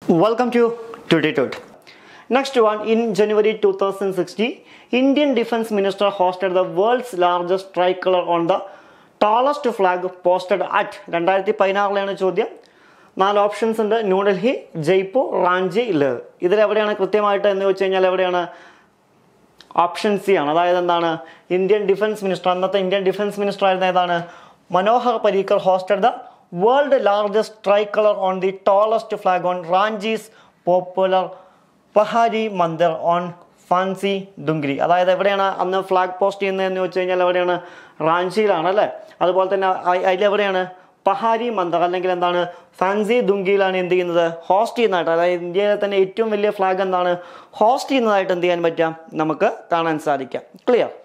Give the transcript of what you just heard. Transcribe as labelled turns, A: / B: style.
A: Welcome to Tuteetute. Next one, in January 2016, Indian Defence Minister hosted the world's largest tricolor on the tallest flag posted at 2016 ചോദ്യം. 4 options ഉണ്ട്. ന്യൂഡൽഹി, ജയ്പൂർ, റാഞ്ചി, ലേ. ഇതിലെവിടെയാണ് കൃത്യമായിട്ട് എന്ന് വെച്ച് കഴിഞ്ഞാൽ എവിടെയാണ്? Option C ആണ്. അതായത് എന്താണ്? ഇന്ത്യൻ ഡിഫൻസ് മിനിസ്റ്റർ, അന്നത്തെ ഇന്ത്യൻ ഡിഫൻസ് മിനിസ്റ്റർ ആയിരുന്ന ഏതാണ്? Manohar Parrikar hosted the world largest tricolor on the tallest flag on Ranchi's popular Pahari Mandir on Phansi Dungri. അതായത് എവിടെയാണ് അന്ന് ഫ്ലാഗ് പോസ്റ്റ് ചെയ്യുന്നതെന്ന് വെച്ച് കഴിഞ്ഞാൽ എവിടെയാണ്? റാഞ്ചിയിലാണ് അല്ലേ. അതുപോലെ തന്നെ അതിലെവിടെയാണ്? പഹാരി മന്ദർ അല്ലെങ്കിൽ എന്താണ്? ഫാൻസി ദുംഗിയിലാണ് എന്ത് ചെയ്യുന്നത്? ഹോസ്റ്റ് ചെയ്യുന്നതായിട്ട്. അതായത് ഇന്ത്യയിലെ തന്നെ ഏറ്റവും വലിയ ഫ്ലാഗ് എന്താണ്? ഹോസ്റ്റ് ചെയ്യുന്നതായിട്ട് എന്ത് ചെയ്യാൻ പറ്റാം? നമുക്ക് കാണാൻ സാധിക്കാം. ക്ലിയർ?